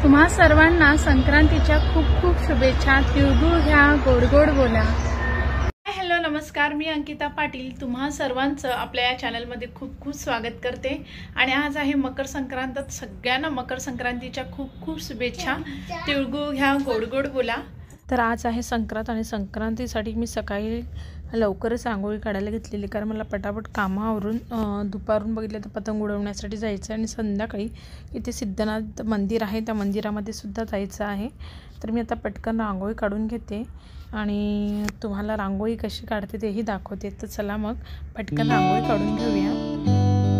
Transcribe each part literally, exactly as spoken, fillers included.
तुम्हा सर्वांना संक्रांतीच्या खूप खूप शुभेच्छा। तिळगुळ घ्या, गोड गोड बोला। हॅलो नमस्कार, मी अंकिता पाटील तुम्हा सर्वांचं आपल्या या चॅनलमध्ये खूप खूप स्वागत करते। आणि आज आहे मकर संक्रांत, सगळ्यांना मकर संक्रांतीच्या खूप खूप शुभेच्छा। तिळगुळ घ्या, गोड गोड बोला। तर आज आहे संक्रांत आणि संक्रांतीसाठी मी सकाळी लवकरच रांगोळी काढायला घेतलेली, कारण मला पटापट कामावरून दुपारून बघितलं तर पतंग उडवण्यासाठी जायचं आणि संध्याकाळी इथे सिद्धनाथ मंदिर आहे त्या मंदिरामध्ये सुद्धा जायचं आहे। तर मी आता पटकन रांगोळी काढून घेते आणि तुम्हाला रांगोळी कशी काढते तेही दाखवते। तर चला मग पटकन रांगोळी काढून घेऊया।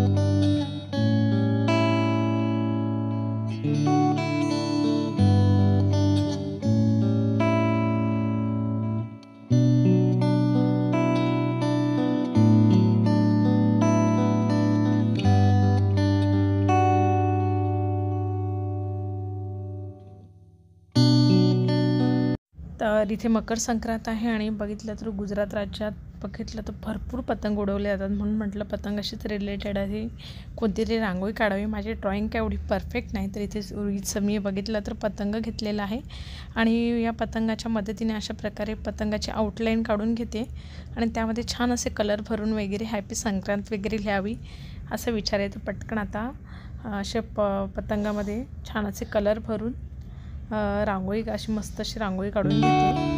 तर इथे मकर संक्रांत आहे आणि बघितलं तर गुजरात राज्यात बघितलं तर भरपूर पतंग उडवले जातात, म्हणून म्हटलं पतंगाशीच रिलेटेड आहे कोणतीतरी रांगोळी काढावी। माझी ड्रॉइंग काय एवढी परफेक्ट नाही, तर इथे रुईचं मी बघितलं तर पतंग घेतलेला आहे आणि या पतंगाच्या मदतीने अशा प्रकारे पतंगाची आउटलाईन काढून घेते आणि त्यामध्ये छान असे कलर भरून वगैरे हॅपी संक्रांत वगैरे लिहावी असं विचार आहे। तर पटकन आता अशा प पतंगामध्ये छान असे कलर भरून रांगोळी अशी मस्त अशी रांगोळी काढून घेते।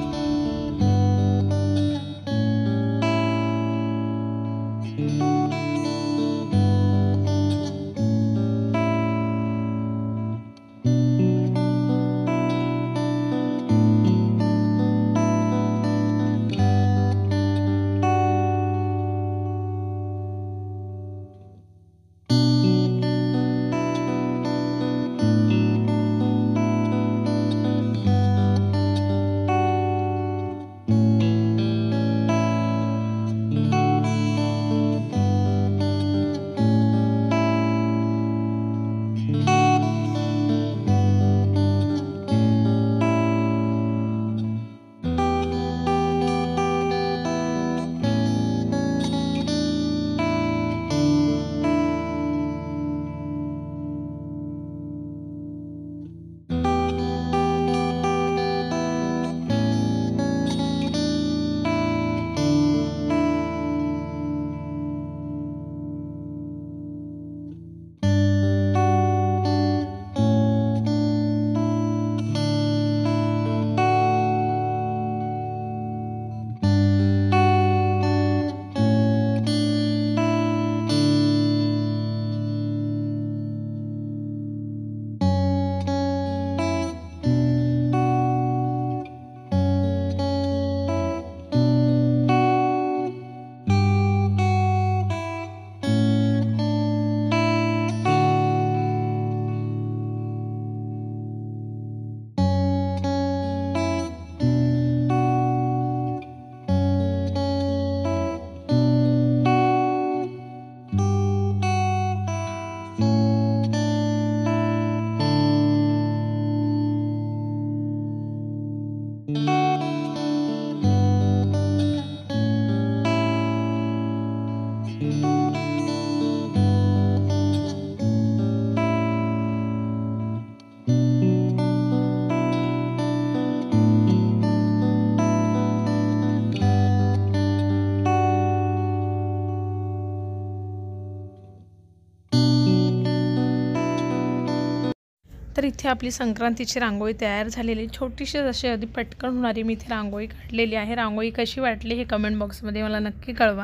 तर इथे आपली संक्रांतीची रांगोळी तयार झालेली, छोटीशी अशी अगदी पटकन होणारी मी इथे रांगोळी काढलेली आहे। रांगोळी कशी वाटली हे कमेंट बॉक्समध्ये मला नक्की कळवा।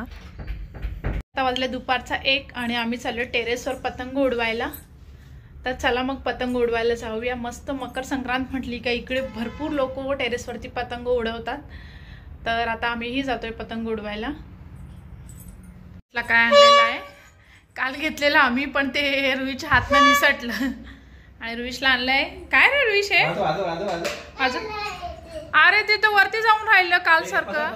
आता वाजले दुपारचा एक आणि आम्ही चाललो टेरेसवर पतंग उडवायला। तर चला मग पतंग उडवायला जाऊया। मस्त मकर संक्रांत म्हटली का इकडे भरपूर लोक टेरेसवरती पतंग उडवतात, तर आता आम्हीही जातोय पतंग उडवायला। काय आणलेलं आहे काल घेतलेलं आम्ही, पण ते रुईच्या हातनं निसटलं आणि रुईशला आणलंय। काय रे रुईश हे अजून? अरे ते तर वरती जाऊन राहिलं काल सारखं।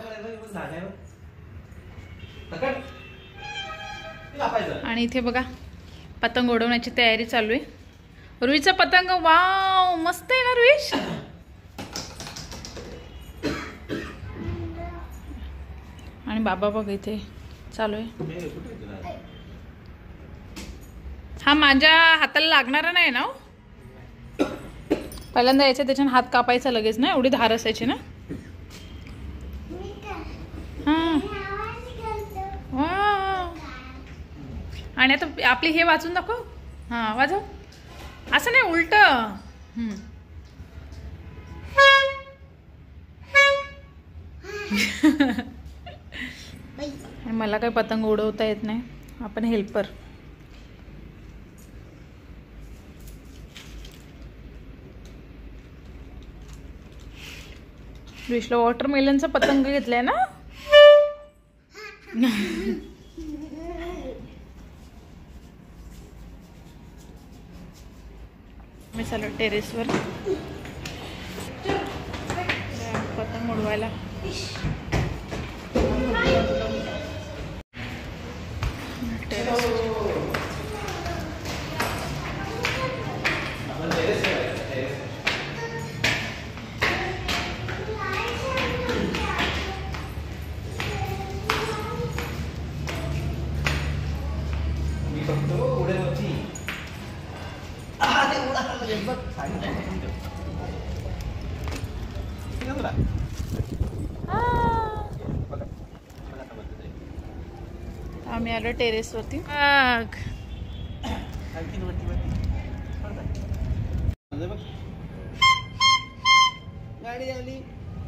आणि इथे बघा पतंग उडवण्याची तयारी चालू आहे। रुईचा पतंग वाव मस्त आहे ना रुईश। आणि बाबा बघ इथे चालू आहे। हा माझ्या हाताला लागणार नाही ना। पहिल्यांदा यायचं त्याच्यानं हात कापायचा लगेच ना, एवढी धार असायची ना. हां वा. आणि आता आपली हे वाचून दाखव. हां वाजव. असं नाही, उलट. मला काही पतंग उडवता येत नाही, आपण हेल्पर. विशला वॉटरमेलनचा पतंग घेतलाय ना. मी चालू टेरेसवर पतंग उडवायला. आम्ही आलो टेरेस वरती. गाडी आली.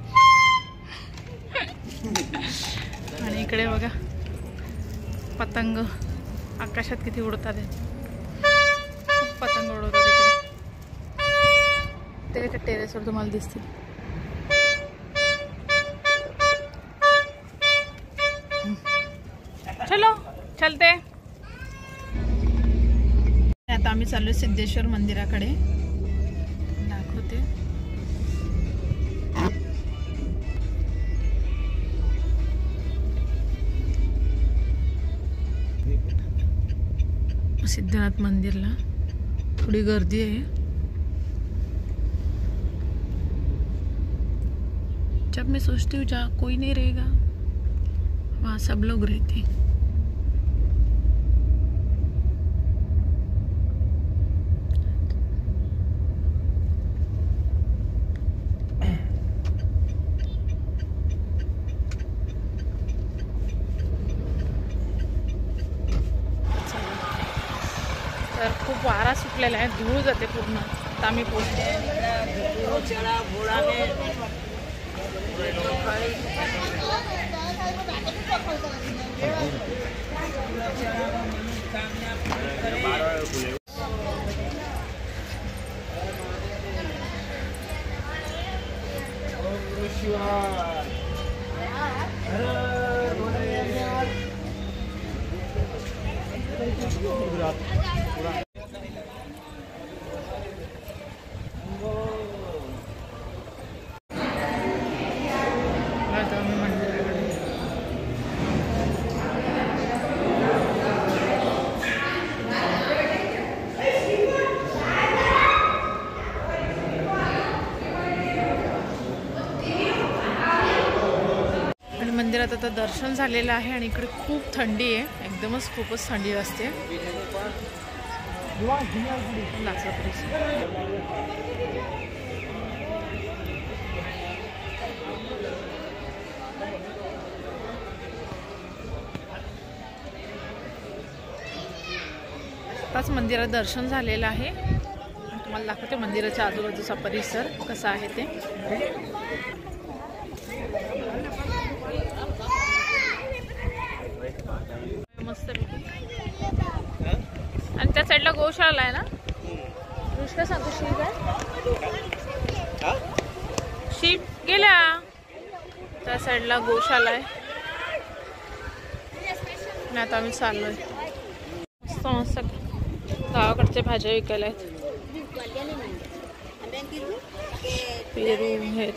आणि इकडे बघा पतंग आकाशात किती उडतात. खूप पतंग उडवतात इकडे. ते टेरेसवर तुम्हाला दिसतील. चलो चलते. आता आम्ही चाललो सिद्धेश्वर मंदिराकडे. दाखवते. सिद्धनाथ मंदिरला थोड़ी गर्दी है. जब मैं सोचती हूँ जहाँ कोई नहीं रहेगा वहाँ सब लोग रहते. तर खूप वारा सुटलेला आहे, धूळ जाते पूर्ण. आता आम्ही पोहोचतो. मंदिरात आता दर्शन झालेलं आहे आणि इकडे खूप थंडी आहे, एकदमच खूपच थंडी असते. आताच मंदिरात दर्शन झालेलं आहे. तुम्हाला दाखवते मंदिराच्या आजूबाजूचा परिसर कसा आहे ते. मस्त. आणि त्या साईडला गोशाळा आहे ना. कृष्ण सांगतो शीप आहे. शीप गेल्या त्या साईडला गोशाळा आहे. आणि आता आम्ही चाललोय. मस्त मस्त गावाकडच्या भाज्या विकायला आहेत. पेरू हे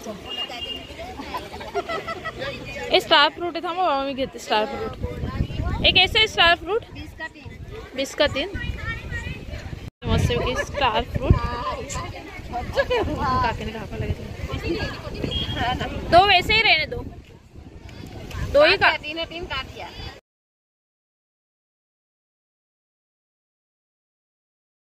स्टार फ्रूट आहे. थांबा बाबा मी घेते स्टार फ्रूट. एक ऐसे है स्टार फ्रूट बीस का तीन. मस्त स्टार फ्रूट काके ने कहा लगे. दो वैसे ही रहने दो. दो ही का तीन तीन काट दिया.